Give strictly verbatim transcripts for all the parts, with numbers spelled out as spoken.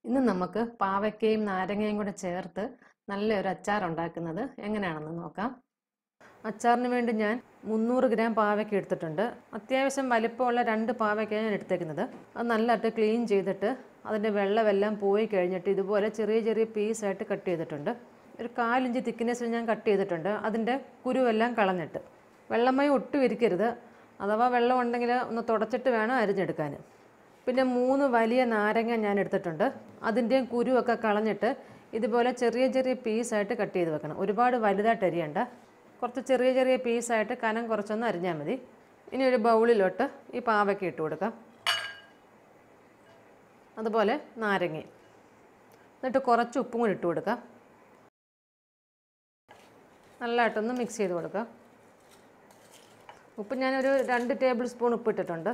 ഇന്ന് നമുക്ക് പാവയ്ക്കയും നാരങ്ങയും കൂടെ ചേർത്ത് നല്ലൊരു അച്ചാർ ഉണ്ടാക്കുന്നത് എങ്ങനെയാണെന്ന് നോക്കാം. അച്ചാറിന് വേണ്ടി ഞാൻ മുന്നൂറ് ഗ്രാം പാവയ്ക്ക എടുത്തിട്ടുണ്ട്. അത്യാവശ്യം വലിപ്പമുള്ള രണ്ട് പാവയ്ക്ക ഞാൻ എടുത്തേക്കുന്നത്. അത് നല്ലതായിട്ട് ക്ലീൻ ചെയ്തിട്ട് അതിൻ്റെ വെള്ളമെല്ലാം പോയി കഴിഞ്ഞിട്ട് ഇതുപോലെ ചെറിയ ചെറിയ പീസായിട്ട് കട്ട് ചെയ്തിട്ടുണ്ട്. ഒരു കാലിഞ്ച് തിക്നെസ്സിൽ ഞാൻ കട്ട് ചെയ്തിട്ടുണ്ട്. അതിൻ്റെ കുരുവെല്ലാം കളഞ്ഞിട്ട് വെള്ളമയം ഒട്ടും ഇരിക്കരുത്. അഥവാ വെള്ളം ഉണ്ടെങ്കിൽ ഒന്ന് തുടച്ചിട്ട് വേണം അരിഞ്ഞെടുക്കാൻ. പിന്നെ മൂന്ന് വലിയ നാരങ്ങ ഞാൻ എടുത്തിട്ടുണ്ട്. അതിൻ്റെയും കുരുവൊക്കെ കളഞ്ഞിട്ട് ഇതുപോലെ ചെറിയ ചെറിയ പീസായിട്ട് കട്ട് ചെയ്ത് വെക്കണം. ഒരുപാട് വലുതായിട്ട് അരിയണ്ട, കുറച്ച് ചെറിയ ചെറിയ പീസായിട്ട് കനം കുറച്ചൊന്ന് അരിഞ്ഞാൽ മതി. ഇനി ഒരു ബൗളിലോട്ട് ഈ പാവയ്ക്ക ഇട്ട് കൊടുക്കാം, അതുപോലെ നാരങ്ങ, എന്നിട്ട് കുറച്ച് ഉപ്പും കൂടി ഇട്ട് കൊടുക്കാം. നല്ലതായിട്ടൊന്ന് മിക്സ് ചെയ്ത് കൊടുക്കാം. ഉപ്പ് ഞാനൊരു രണ്ട് ടേബിൾ സ്പൂൺ ഉപ്പ് ഇട്ടിട്ടുണ്ട്.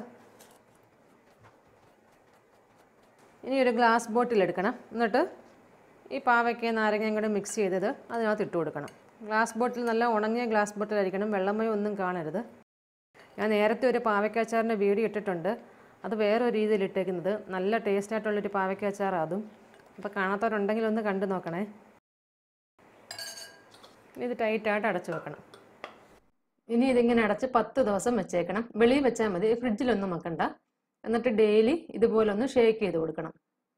ഇനി ഒരു ഗ്ലാസ് ബോട്ടിൽ എടുക്കണം. എന്നിട്ട് ഈ പാവയ്ക്ക നാരങ്ങയും കൂടെ മിക്സ് ചെയ്തത് അതിനകത്ത് ഇട്ട് കൊടുക്കണം. ഗ്ലാസ് ബോട്ടിൽ നല്ല ഉണങ്ങിയ ഗ്ലാസ് ബോട്ടിലായിരിക്കണം, വെള്ളമയം ഒന്നും കാണരുത്. ഞാൻ നേരത്തെ ഒരു പാവയ്ക്ക അച്ചാറിൻ്റെ വീഡിയോ ഇട്ടിട്ടുണ്ട്. അത് വേറൊരു രീതിയിൽ ഇട്ടേക്കുന്നത്. നല്ല ടേസ്റ്റ് ആയിട്ടുള്ളൊരു പാവയ്ക്ക അച്ചാറാണ് അതും. അപ്പോൾ കാണാത്തവരുണ്ടെങ്കിൽ ഒന്ന് കണ്ടു നോക്കണേ. ഇത് ടൈറ്റായിട്ട് അടച്ചു വെക്കണം. ഇനി ഇതിങ്ങനെ അടച്ച് പത്ത് ദിവസം വെച്ചേക്കണം. വെളിയിൽ വെച്ചാൽ മതി, ഫ്രിഡ്ജിലൊന്നും വെക്കണ്ട. എന്നിട്ട് ഡെയിലി ഇതുപോലെ ഒന്ന് ഷേക്ക് ചെയ്ത് കൊടുക്കണം.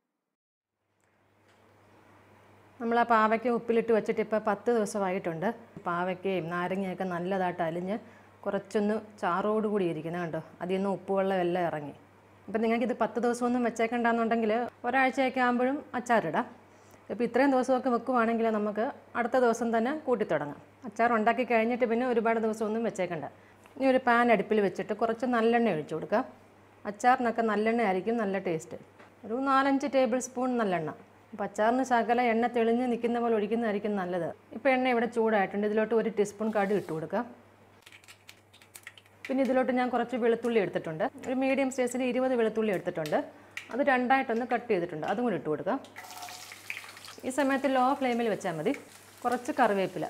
നമ്മൾ ആ പാവയ്ക്ക ഉപ്പിലിട്ട് വെച്ചിട്ട് ഇപ്പോൾ പത്ത് ദിവസമായിട്ടുണ്ട്. പാവയ്ക്കയും നാരങ്ങയൊക്കെ നല്ലതായിട്ട് അലിഞ്ഞ് കുറച്ചൊന്ന് ചാറോടുകൂടി ഇരിക്കുന്നത് കണ്ടോ. അതിൽ നിന്ന് ഉപ്പുവെള്ളം എല്ലാം ഇറങ്ങി. ഇപ്പം നിങ്ങൾക്കിത് പത്ത് ദിവസമൊന്നും വെച്ചേക്കണ്ടെന്നുണ്ടെങ്കിൽ ഒരാഴ്ചയൊക്കെ ആകുമ്പോഴും അച്ചാറിടാം. ഇപ്പോൾ ഇത്രയും ദിവസമൊക്കെ വെക്കുവാണെങ്കിൽ നമുക്ക് അടുത്ത ദിവസം തന്നെ കൂട്ടി തുടങ്ങാം. അച്ചാർ ഉണ്ടാക്കി കഴിഞ്ഞിട്ട് പിന്നെ ഒരുപാട് ദിവസമൊന്നും വെച്ചേക്കണ്ട. ഇനി ഒരു പാൻ അടുപ്പിൽ വെച്ചിട്ട് കുറച്ച് നല്ലെണ്ണ ഒഴിച്ചു കൊടുക്കാം. അച്ചാറിനൊക്കെ നല്ലെണ്ണ ആയിരിക്കും നല്ല ടേസ്റ്റ്. ഒരു നാലഞ്ച് ടേബിൾ സ്പൂൺ നല്ലെണ്ണ. അപ്പോൾ അച്ചാറിന് ശകല എണ്ണ തെളിഞ്ഞ് നിൽക്കുന്ന പോലെ ഒഴിക്കുന്നതായിരിക്കും നല്ലത്. ഇപ്പോൾ എണ്ണ ഇവിടെ ചൂടായിട്ടുണ്ട്. ഇതിലോട്ട് ഒരു ടീസ്പൂൺ കടുക് ഇട്ട് കൊടുക്കാം. പിന്നെ ഇതിലോട്ട് ഞാൻ കുറച്ച് വെളുത്തുള്ളി എടുത്തിട്ടുണ്ട്. ഒരു മീഡിയം സൈസിൽ ഇരുപത് വെളുത്തുള്ളി എടുത്തിട്ടുണ്ട്. അത് രണ്ടായിട്ടൊന്ന് കട്ട് ചെയ്തിട്ടുണ്ട്, അതും കൂടി ഇട്ട് കൊടുക്കാം. ഈ സമയത്ത് ലോ ഫ്ലെയിമിൽ വെച്ചാൽ മതി. കുറച്ച് കറിവേപ്പില.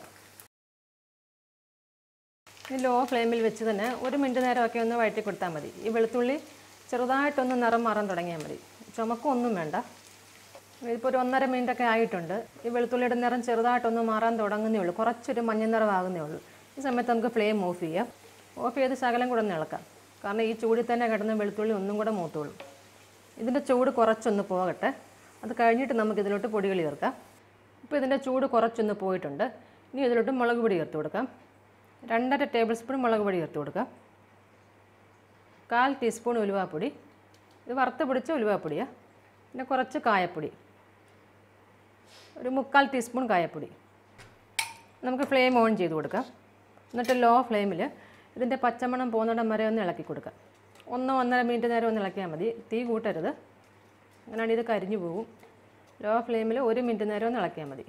ഈ ലോ ഫ്ലെയിമിൽ വെച്ച് തന്നെ ഒരു മിനിറ്റ് നേരമൊക്കെ ഒന്ന് വഴറ്റി കൊടുത്താൽ മതി. ഈ വെളുത്തുള്ളി ചെറുതായിട്ടൊന്ന് നിറം മാറാൻ തുടങ്ങിയാൽ മതി. ചുമക്കൊന്നും വേണ്ട. ഇതിപ്പോൾ ഒരു ഒന്നര മിനിറ്റൊക്കെ ആയിട്ടുണ്ട്. ഈ വെളുത്തുള്ളിയുടെ നിറം ചെറുതായിട്ടൊന്ന് മാറാൻ തുടങ്ങുന്നേ ഉള്ളൂ. കുറച്ചൊരു മഞ്ഞ നിറമാകുന്നേ ഉള്ളൂ. ഈ സമയത്ത് നമുക്ക് ഫ്ലെയിം ഓഫ് ചെയ്യാം. ഓഫ് ചെയ്ത് ശകലം കൂടെ ഒന്ന് ഇളക്കാം. കാരണം ഈ ചൂടിൽ തന്നെ കിടന്ന വെളുത്തുള്ളി ഒന്നും കൂടെ മൂത്തോളും. ഇതിൻ്റെ ചൂട് കുറച്ചൊന്ന് പോകട്ടെ. അത് കഴിഞ്ഞിട്ട് നമുക്ക് ഇതിലോട്ട് പൊടികൾ ചേർക്കാം. ഇപ്പോൾ ഇതിൻ്റെ ചൂട് കുറച്ചൊന്ന് പോയിട്ടുണ്ട്. ഇനി ഇതിലോട്ട് മുളക് പൊടി ചേർത്ത് കൊടുക്കാം. രണ്ടര ടേബിൾ സ്പൂൺ മുളക് പൊടി ചേർത്ത് കൊടുക്കാം. കാൽ ടീസ്പൂൺ ഉലുവാപ്പൊടി. ഇത് വറുത്ത് പൊടിച്ച ഉലുവാപ്പൊടിയാണ്. പിന്നെ കുറച്ച് കായപ്പൊടി, ഒരു മുക്കാൽ ടീസ്പൂൺ കായപ്പൊടി. നമുക്ക് ഫ്ലെയിം ഓൺ ചെയ്ത് കൊടുക്കാം. എന്നിട്ട് ലോ ഫ്ലെയിമിൽ ഇതിൻ്റെ പച്ചമണം പോകുന്നിടം വരെ ഒന്ന് ഇളക്കി കൊടുക്കാം. ഒന്നോ ഒന്നര മിനിറ്റ് നേരം ഒന്ന് ഇളക്കിയാൽ മതി. തീ കൂട്ടരുത്, അങ്ങനെയാണെങ്കിൽ ഇത് കരിഞ്ഞു പോകും. ലോ ഫ്ലെയിമിൽ ഒരു മിനിറ്റ് നേരം ഒന്ന് ഇളക്കിയാൽ മതി.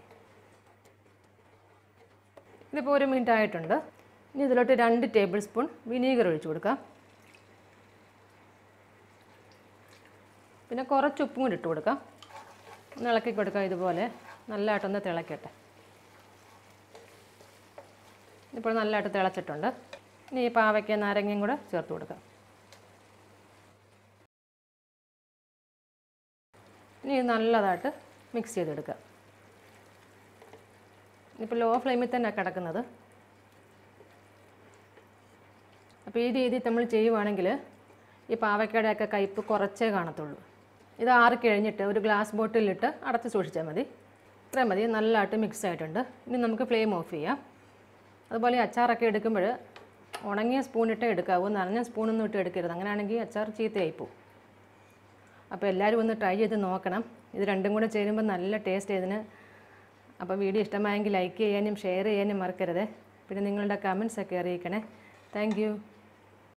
ഇതിപ്പോൾ ഒരു മിനിറ്റ് ആയിട്ടുണ്ട്. ഇനി ഇതിലോട്ട് രണ്ട് ടേബിൾ സ്പൂൺ വിനീഗർ ഒഴിച്ചു കൊടുക്കാം. പിന്നെ കുറച്ച് ഉപ്പും കൂടി ഇട്ട് കൊടുക്കാം. ഒന്ന് ഇളക്കി കൊടുക്കാം. ഇതുപോലെ നല്ലതായിട്ടൊന്ന് തിളക്കട്ടെ. ഇപ്പോൾ നല്ലതായിട്ട് തിളച്ചിട്ടുണ്ട്. ഇനി ഈ പാവയ്ക്ക നാരങ്ങയും കൂടെ ചേർത്ത് കൊടുക്കാം. ഇനി നല്ലതായിട്ട് മിക്സ് ചെയ്തെടുക്കുക. ഇപ്പോൾ ലോ ഫ്ലെയിമിൽ തന്നെ കിടക്കുന്നത്. അപ്പോൾ ഈ രീതിയിൽ നമ്മൾ ചെയ്യുവാണെങ്കിൽ ഈ പാവയ്ക്കയുടെയൊക്കെ കയ്പ്പ് കുറച്ചേ കാണത്തുള്ളൂ. ഇത് ആറി കഴിഞ്ഞിട്ട് ഒരു ഗ്ലാസ് ബോട്ടിലിട്ട് അടച്ച് സൂക്ഷിച്ചാൽ മതി. ഇത്രയും മതി. നല്ലതായിട്ട് മിക്സ് ആയിട്ടുണ്ട്. ഇനി നമുക്ക് ഫ്ലെയിം ഓഫ് ചെയ്യാം. അതുപോലെ അച്ചാറൊക്കെ എടുക്കുമ്പോൾ ഉണങ്ങിയ സ്പൂണിട്ടേ എടുക്കാവൂ, നനഞ്ഞ സ്പൂണൊന്നും ഇട്ട് എടുക്കരുത്. അങ്ങനെയാണെങ്കിൽ അച്ചാർ ചീത്തയായിപ്പോവും. അപ്പോൾ എല്ലാവരും ഒന്ന് ട്രൈ ചെയ്ത് നോക്കണം. ഇത് രണ്ടും കൂടെ ചേരുമ്പോൾ നല്ല ടേസ്റ്റ് ഇതിന്. അപ്പോൾ വീഡിയോ ഇഷ്ടമായെങ്കിൽ ലൈക്ക് ചെയ്യാനും ഷെയർ ചെയ്യാനും മറക്കരുത്. പിന്നെ നിങ്ങളുടെ കമൻസൊക്കെ അറിയിക്കണേ. Thank you.